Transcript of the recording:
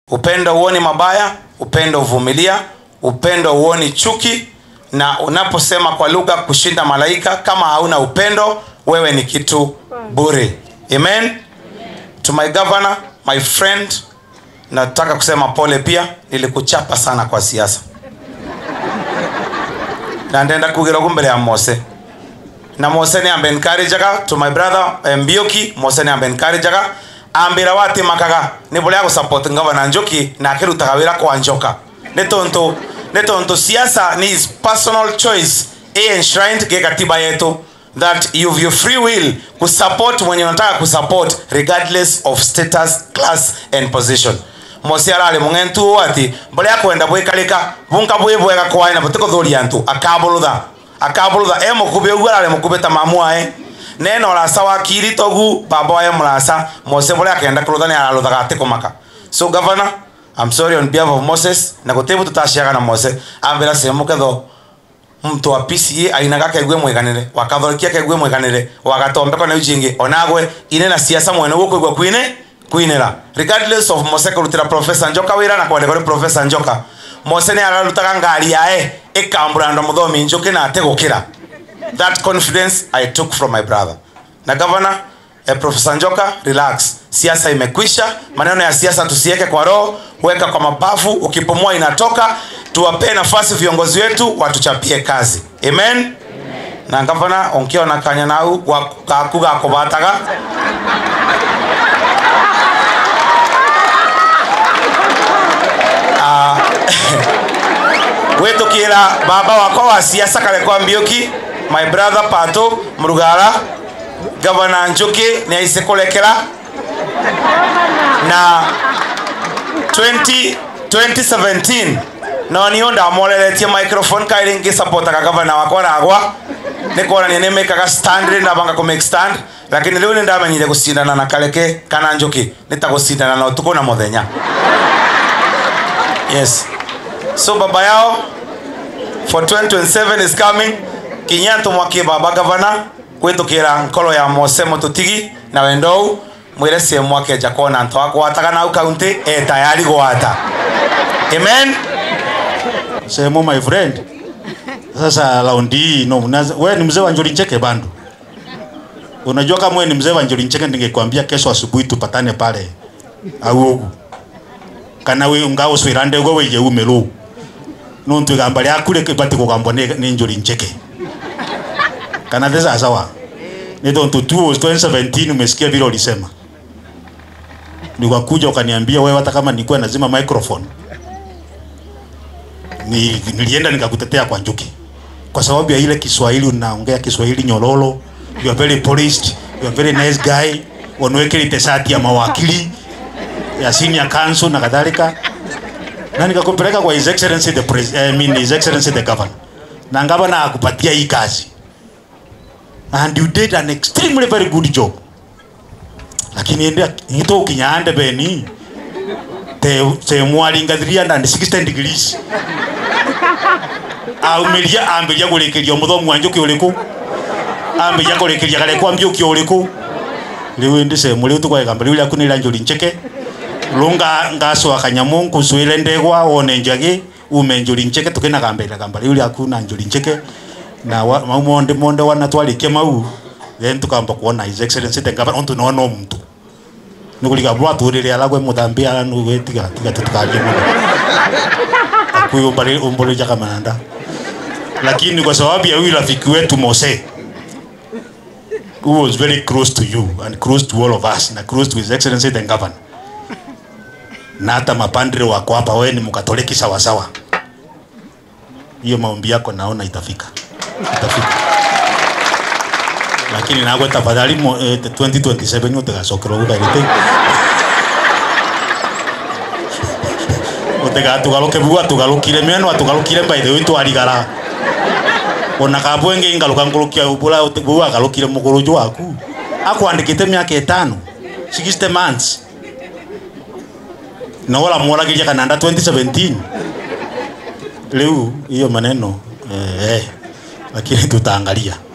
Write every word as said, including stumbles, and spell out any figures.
Upendo uoni mabaya, upendo uvumilia, upendo uoni chuki, na unaposema kwa lugha kushinda malaika, kama hauna upendo wewe ni kitu bure. Amen. Amen. To my governor, my friend, nataka kusema pole pia, nilikuchapa sana kwa siasa. Na ndenda kugira kumbele ya Mose. Na Mose ni ambe encourage ga to my brother Mbioki, Mose ni ambe encourage ga ambira wati makaga ni bole ya support governor Njoki na akiruta kawira kwa Njoka. Netonto netonto siasa ni his personal choice e enshrined ge katiba yetu that you have your free will ku support mwenye unataka ku support regardless of status, class and position. Mose arale mungentu wati bole yakwenda bwekaleka bunka bwebwega kwa ina butiko thori antu akabulutha akabulutha emo kube ugwara mukubeta mamwae neno la sawa kiri togu baba wa murasa Mose bole akenda kulutha ni aralutha gatiko maka. So governor, I'm sorry on behalf of Moses na gotebu tutashiaga na Mose ambira semuke tho mtu wa P C A ainaga kegwe mweganire wakathorikia kegwe mweganire wagatombeko na ujingi onagwe ine na siasa mwene guko gwa kwine kwinera regardless of Mose kurutira Professor Njoka wira na kwende kuri Professor Njoka Mose ne ararutaga ngari yae ikambura muthomi Njoki na ategukira. That confidence I took from my brother. Na governor eh, Professor Njoka, relax, siasa imekwisha, maneno ya siasa tusiweke kwa roho, weka kwa mabavu, ukipumua inatoka. Tuwape nafasi viongozi wetu watuchapie kazi. Amen. Amen. Na governor onkio na kanya nau wakakuga akobataga uh, wetu kila baba wako wa siasa kale kwa Mbioki, my brother Pato Murugara, Governor Njoki ni aisekolekera na twenty seventeen no nionda moleletie microphone kairingi supporta ka governor wako ragwa nikora ni neme ka stand na banga ko make stand, lakini leo nenda amenyire kusindana na kaleke kana Njoki nitagusindana na utuko na muthenya. Yes. So baba yao for twenty twenty-seven is coming. Kinyanto mwake baba governor kwetu kira nkolo ya Mose mututigi na wendou mwire se mwake jakona nto wako wataka na county e tayari gwata. Amen. Semo my friend. Sasa laundi no wewe ni mzee wa Njoli Ncheke bando. Unajua kama wewe ni mzee wa Njoli Ncheke ningekwambia kesho asubuhi tupatane pale au kana we ngao swirande go weje umelo. Nontu gambale akule kibati ko gambone ni Njoli Ncheke. Kana desa sawa. Ni tonto twenty seventeen umesikia vile ulisema. Nikakuja ukaniambia wewe hata kama nilikuwa nazima microphone. Ni nilienda nikakutetea kwa Njoki. Kwa sababu ya ile Kiswahili unaongea Kiswahili nyororo, you are very polished, you are very nice guy, unaweka ile sati ya mawakili ya senior council na kadhalika. Na nikakupeleka kwa His Excellency the President, I mean His Excellency the Governor. Na ngabana akupatia hii kazi. And you did an extremely very good job. Lakini ende hito kinyande beni te te mwali ngadria na sixty degrees. Au melia ambeja kulekeria muthomu wa Njoki uliku. Ambeja kulekeria kale kwa Mbioki uliku. Liwe ndise muri tukwa gambali uli akunira Njoli Ncheke. Lunga ngaso akanyamu kuswile ndegwa one njage ume Njoli Ncheke tukena gambela gambali uli akuna Njoli Ncheke. Na monde monde wana twalike mau then tukamba kuona His Excellency the Governor onto no no mtu nukuliga bwa turire alagwe mudambia nu wetiga tiga tukaje mu akuyo bali umbole jaka mananda. Lakini kwa sababu ya huyu rafiki wetu Mose who was very close to you and close to all of us na close to His Excellency the Governor, na hata mapandre wako hapa wewe ni mkatoliki sawa sawa, hiyo maombi yako naona itafika itafika. Lakini nawe tafadhali twenty twenty-seven utagasokero ugaite utega tugaloke bua tugalukire meno tugalukire by the way to aligara ona kabwenge ingaluka ngulukia ubula bua agalukire muguruju waku akwandikite myaka etano sixty months na wala mwalagiria kananda twenty seventeen leo hiyo maneno eh lakini tutaangalia.